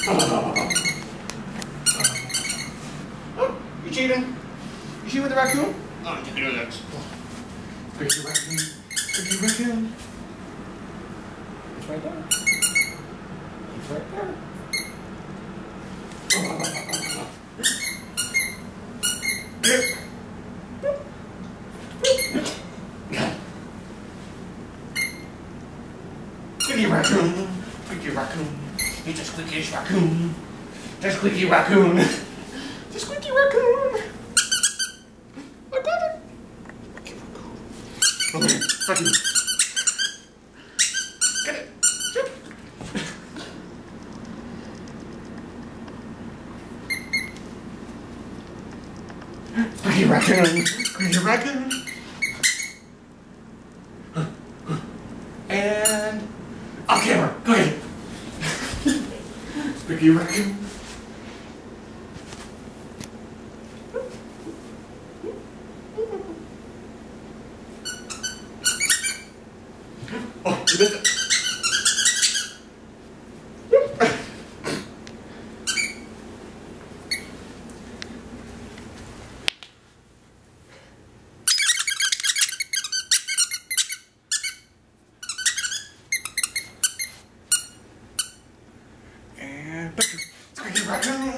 Oh, you cheating? You cheating with the raccoon? Oh, you can do that. Squeaky raccoon. Squeaky raccoon. It's right there. It's right there. Squeaky raccoon. Squeaky raccoon. It's a squeaky raccoon. The squeaky raccoon. The squeaky raccoon. I got it. Squeaky raccoon. Okay, raccoon. Get it. Jump. Squeaky raccoon. Squeaky raccoon. And off camera. Go ahead. Squeaky raccoon. Oh, you missed it. And Squeaky raccoon.